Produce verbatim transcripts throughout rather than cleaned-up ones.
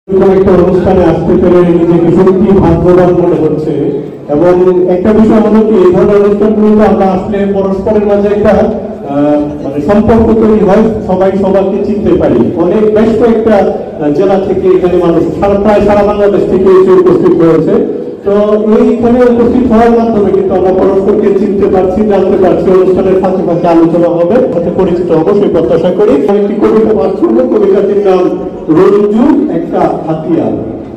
একটা অনুষ্ঠানে আসতে পেরে নিজেকে সত্যি ভাগ্যবান মনে হচ্ছে। এবং একটা বিষয় হলো কি, এই ধরনের অনুষ্ঠানগুলোতে আমরা আসলে পরস্পরের মাঝে একটা মানে সম্পর্ক তৈরি হয়, সবাই সবাইকে চিনতে পারি। অনেক বেশ কয়েকটা জেলা থেকে এখানে মানুষ সারা প্রায় সারা বাংলাদেশ থেকে এসে উপস্থিত হয়েছে। তো এইখানে উপস্থিত হওয়ার মাধ্যমে কিন্তু আমরা পরস্পরকে চিনতে পারছি, জানতে পারছি। অনুষ্ঠানের ফাঁকে ফাঁকে আলোচনা হবে, সাথে পরিচিত হবো সেই প্রত্যাশা করি। একটি কবিতা পাঠ করবো, কবিতাটির নাম রঞ্জু একটা হাতিয়ার।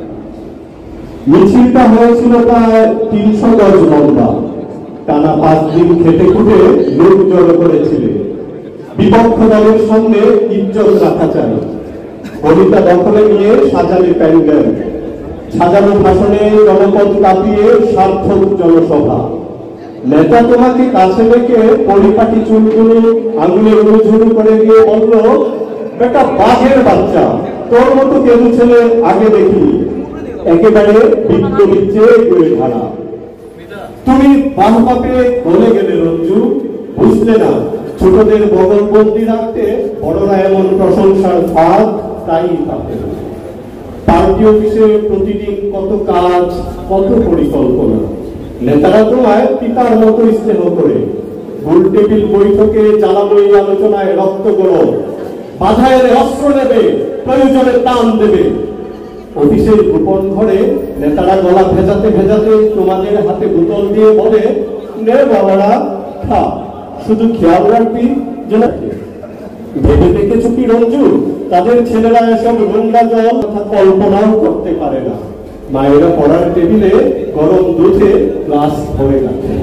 মিছিলটা হয়েছিল প্রায় তিনশো গজ লম্বা, টানা পাঁচ দিন খেটে খুঁটে লোক জড়ো করেছিল। বিপক্ষ দলের সামনে ইজ্জত রাখা চাই, কবিতা দখলে নিয়ে সাজালে প্যান্ডেল, সাজানো ভাষণে জনপদ কাঁপিয়ে সার্থক জনসভা। নেতা তোমাকে কাছে রেখে পরিপাটি চুলগুলো আঙুলে উড়ুঝুড়ু করে দিয়ে বলল, বেটা বাঘের বাচ্চা, তোর মতো কেউ ছেলে আগে দেখি, একেবারে বিজ্ঞ বিচ্ছে ধারা। তুমি বাম পাপে বলে গেলে রঞ্জু, বুঝলে না ছোটদের বগলবন্দি রাখতে বড়রা এমন প্রশংসার ফাঁদ তাই পাবে। পার্টি অফিসে প্রতিদিন কত কাজ, কত পরিকল্পনা, নেতারা তোমায় পিতার মতো স্নেহ করে। গোল টেবিল বৈঠকে জ্বালাময়ী আলোচনায় রক্ত গরম, বাধায় অস্ত্র নেবে, প্রয়োজনে টান দেবে। অফিসের গোপন ঘরে নেতারা গলা ভেজাতে ভেজাতে তোমাদের হাতে বোতল দিয়ে বলে, নে বাবারা খা, শুধু খেয়াল রাখবি যেন। ভেবে দেখেছো কি রঞ্জু, তাদের ছেলেরা এসব নোংরা জল কথা কল্পনাও করতে পারে না। মায়েরা পড়ার টেবিলে গরম দুধে গ্লাস ভরে রাখে।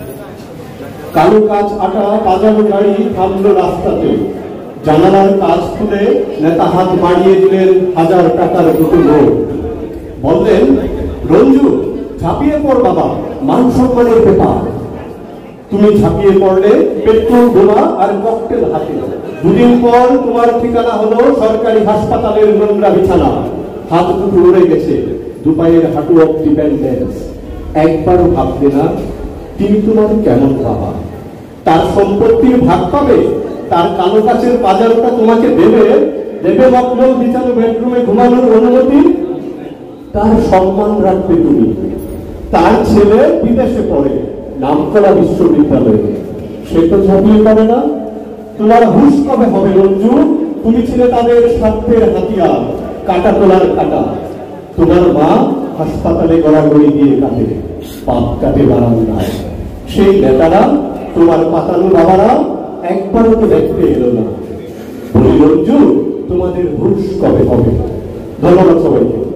কালো কাজ আটা বাজানো গাড়ি থামলো রাস্তাতে, জানালার কাজ খুলে নেতা হাত বাড়িয়ে দিলেন হাজার টাকার দুটো নোট। বললেন, রঞ্জু ঝাঁপিয়ে পড় বাবা, মান সম্মানের ব্যাপার। তুমি ঝাঁপিয়ে পড়লে পেট্রোল বোমা আর ককটেল হাতে। দুদিন পর তোমার ঠিকানা হলো সরকারি হাসপাতালের নোংরা বিছানা। হাত দুটো উড়ে গেছে, দুপায়ের হাঁটু অব ডিপেন্ডেন্স। একবারও ভাববে না তিনি তোমার কেমন বাবা। তার সম্পত্তির ভাগ পাবে, তার কালো কাচের বাজারটা তোমাকে দেবে, দেবে মকমল বিছানো বেডরুমে ঘুমানোর অনুমতি। তার সম্মান রাখবে তুমি। তার ছেলে বিদেশে পড়ে নামকরা বিশ্ববিদ্যালয়ে, সে তো ঝাঁপিয়ে পড়ে না। তোমার হুঁশ কবে হবে রঞ্জু? তুমি ছিলে তাদের স্বার্থের হাতিয়ার, কাটা তোলার কাটা। তোমার মা হাসপাতালে গড়াগড়ি দিয়ে কাটে, পাপ কাটে বারান্দায়। সেই নেতারা, তোমার পাতানো বাবারা একবারও তো দেখতে এলো না। বলি রঞ্জু, তোমাদের হুঁশ কবে হবে? ধন্যবাদ সবাইকে।